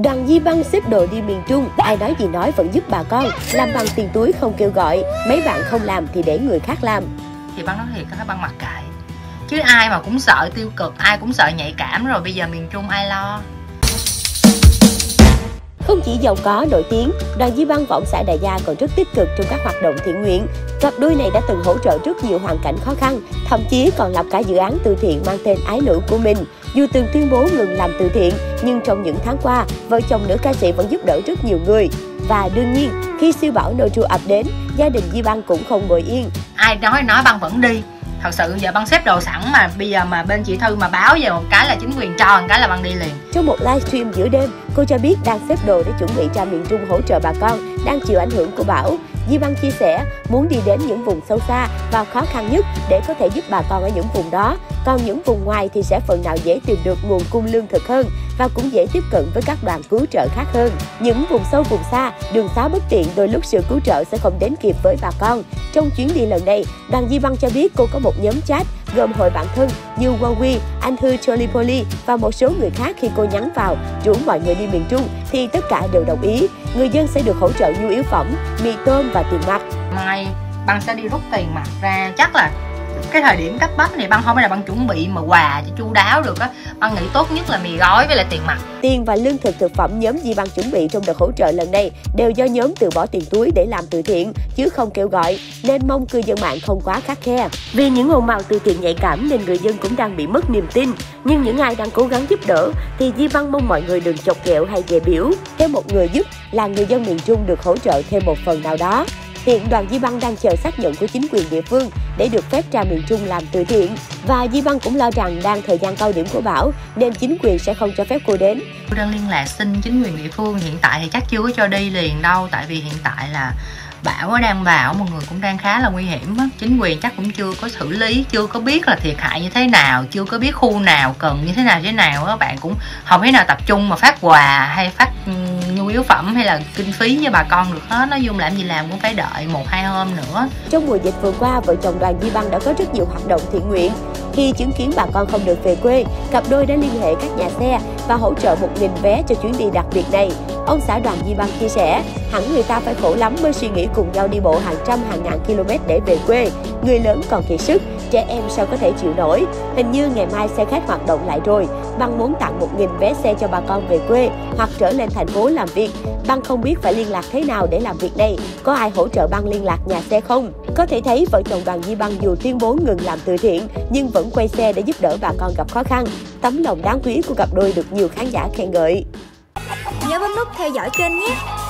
Đoàn Di Băng xếp đồ đi miền Trung, ai nói gì nói vẫn giúp bà con. Làm bằng tiền túi không kêu gọi, mấy bạn không làm thì để người khác làm. Thì Băng nói thiệt, cái Băng mặc kệ. Chứ ai mà cũng sợ tiêu cực, ai cũng sợ nhạy cảm rồi, bây giờ miền Trung ai lo. Không chỉ giàu có, nổi tiếng, Đoàn Di Băng Võng xã Đại Gia còn rất tích cực trong các hoạt động thiện nguyện. Cặp đôi này đã từng hỗ trợ rất nhiều hoàn cảnh khó khăn, thậm chí còn lập cả dự án từ thiện mang tên Ái Nữ của mình. Dù từng tuyên bố ngừng làm từ thiện, nhưng trong những tháng qua, vợ chồng nữ ca sĩ vẫn giúp đỡ rất nhiều người. Và đương nhiên, khi siêu bão Noru ập đến, gia đình Di Băng cũng không ngồi yên. Ai nói Băng vẫn đi. Thật sự giờ Băng xếp đồ sẵn mà bây giờ mà bên chị Thư mà báo về một cái là chính quyền cho một cái là Băng đi liền. Trong một livestream giữa đêm, cô cho biết đang xếp đồ để chuẩn bị ra miền Trung hỗ trợ bà con đang chịu ảnh hưởng của bão. Di Băng chia sẻ muốn đi đến những vùng sâu xa và khó khăn nhất để có thể giúp bà con ở những vùng đó. Còn những vùng ngoài thì sẽ phần nào dễ tìm được nguồn cung lương thực hơn và cũng dễ tiếp cận với các đoàn cứu trợ khác hơn. Những vùng sâu vùng xa, đường xá bất tiện, đôi lúc sự cứu trợ sẽ không đến kịp với bà con. Trong chuyến đi lần này, Đoàn Di Băng cho biết cô có một nhóm chat gồm hội bạn thân như Wowy, anh Thư Cholipoli và một số người khác. Khi cô nhắn vào rủ mọi người đi miền Trung thì tất cả đều đồng ý. Người dân sẽ được hỗ trợ nhu yếu phẩm, mì tôm và tiền mặt. Mai Băng sẽ đi rút tiền mặt ra, chắc là cái thời điểm cấp bách này Băng không phải là Băng chuẩn bị mà quà cho chu đáo được á. Băng nghĩ tốt nhất là mì gói với lại tiền mặt. Tiền và lương thực thực phẩm nhóm Di Băng chuẩn bị trong đợt hỗ trợ lần này đều do nhóm từ bỏ tiền túi để làm từ thiện chứ không kêu gọi, nên mong cư dân mạng không quá khắt khe. Vì những ồn ào từ thiện nhạy cảm nên người dân cũng đang bị mất niềm tin. Nhưng những ai đang cố gắng giúp đỡ thì Di Băng mong mọi người đừng chọc ghẹo hay dè biểu. Theo một người giúp là người dân miền Trung được hỗ trợ thêm một phần nào đó. Hiện Đoàn Di Băng đang chờ xác nhận của chính quyền địa phương để được phép ra miền Trung làm từ thiện. Và Di Băng cũng lo rằng đang thời gian cao điểm của bão nên chính quyền sẽ không cho phép cô đến. Tôi đang liên lạc xin chính quyền địa phương, hiện tại thì chắc chưa có cho đi liền đâu. Tại vì hiện tại là bão đang vào, mọi người cũng đang khá là nguy hiểm á. Chính quyền chắc cũng chưa có xử lý, chưa có biết là thiệt hại như thế nào, chưa có biết khu nào cần như thế nào á. Bạn cũng không thể nào tập trung mà phát quà hay phát nhu yếu phẩm hay là kinh phí với bà con được hết. Nói chung làm gì làm cũng phải đợi 1-2 hôm nữa. Trong mùa dịch vừa qua, vợ chồng Đoàn Di Băng đã có rất nhiều hoạt động thiện nguyện. Khi chứng kiến bà con không được về quê, cặp đôi đã liên hệ các nhà xe và hỗ trợ 1.000 vé cho chuyến đi đặc biệt này. Ông xã Đoàn Di Băng chia sẻ, hẳn người ta phải khổ lắm mới suy nghĩ cùng nhau đi bộ hàng trăm hàng ngàn km để về quê. Người lớn còn kiệt sức, trẻ em sao có thể chịu nổi. Hình như ngày mai xe khách hoạt động lại rồi. Băng muốn tặng 1.000 vé xe cho bà con về quê hoặc trở lên thành phố làm việc. Băng không biết phải liên lạc thế nào để làm việc này. Có ai hỗ trợ Băng liên lạc nhà xe không? Có thể thấy vợ chồng Đoàn Di Băng dù tuyên bố ngừng làm từ thiện nhưng vẫn quay xe để giúp đỡ bà con gặp khó khăn. Tấm lòng đáng quý của cặp đôi được nhiều khán giả khen ngợi. Nhớ bấm nút theo dõi kênh nhé.